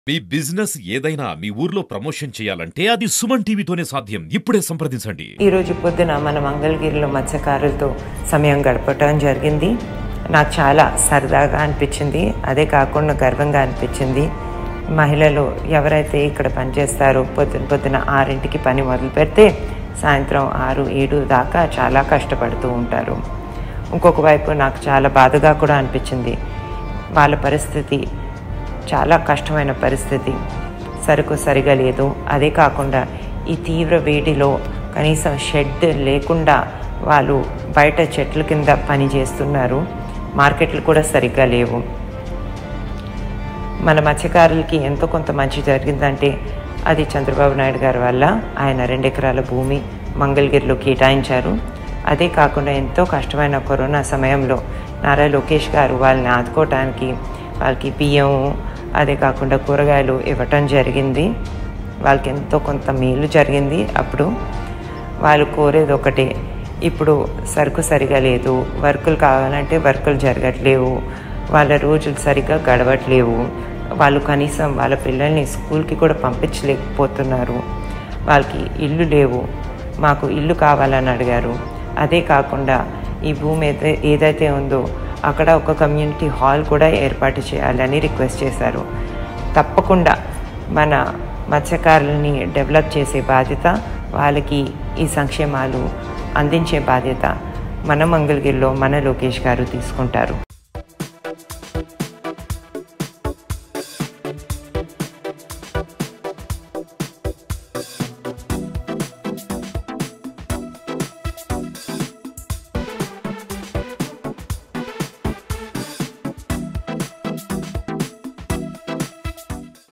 మీ business ఏదైనా మీ ఊర్లో promotion చేయాలంటే అది సుమన్ టీవీతోనే సాధ్యం. ఇప్పుడే సంప్రదించండి. ఈ రోజు పొద్దున మన మంగళగిరిలో మత్స్యకారులతో సమయం గడపటం జరిగింది. నాకు చాలా సరదాగా అనిపించింది. అదే కాకుండా గర్వంగా అనిపించింది. మహిళలు ఎవరైతే ఇక్కడ పనిచేస్తారో పొద్దున 6కి పని మొదలు పెడితే సాయంత్రం 6-7 దాకా చాలా కష్టపడుతూ ఉంటారు. ఇంకొక వైపు నాకు చాలా బాధగా కూడా అనిపించింది. వాళ్ళ పరిస్థితి చాలా కష్టమైన పరిస్థితి. సరుకు సరిగా లేదు. అదే కాకుండా ఈ తీవ్ర వేడిలో కనీసం షెడ్ లేకుండా వాళ్ళు బయట చెట్ల కింద పని చేస్తున్నారు. మార్కెట్లు కూడా సరిగ్గా లేవు. మన మత్స్యకారులకి ఎంతో కొంత మంచి జరిగిందంటే అది చంద్రబాబు నాయుడు గారి వల్ల. ఆయన 2 ఎకరాల భూమి మంగళగిరిలో కేటాయించారు. అదే కాకుండా ఎంతో కష్టమైన కరోనా సమయంలో నారా లోకేష్ గారు వాళ్ళని ఆదుకోవటానికి వాళ్ళకి బియ్యం అదే కాకుండా కూరగాయలు ఇవ్వటం జరిగింది. వాళ్ళకి ఎంతో కొంత మేలు జరిగింది. అప్పుడు వాళ్ళు కోరేది ఒకటే, ఇప్పుడు సరుకు సరిగా లేదు, వర్కులు కావాలంటే వర్కులు జరగట్లేవు, వాళ్ళ రోజులు సరిగ్గా గడవట్లేవు, వాళ్ళు కనీసం వాళ్ళ పిల్లల్ని స్కూల్కి కూడా పంపించలేకపోతున్నారు, వాళ్ళకి ఇల్లు లేవు, మాకు ఇల్లు కావాలని అడిగారు. అదే కాకుండా ఈ భూమి ఏదైతే ఉందో అక్కడ ఒక కమ్యూనిటీ హాల్ కూడా ఏర్పాటు చేయాలని రిక్వెస్ట్ చేశారు. తప్పకుండా మన మత్స్యకారులని డెవలప్ చేసే బాధ్యత, వాళ్ళకి ఈ సంక్షేమాలు అందించే బాధ్యత మన మంగళగిరిలో మన లోకేష్ గారు తీసుకుంటారు.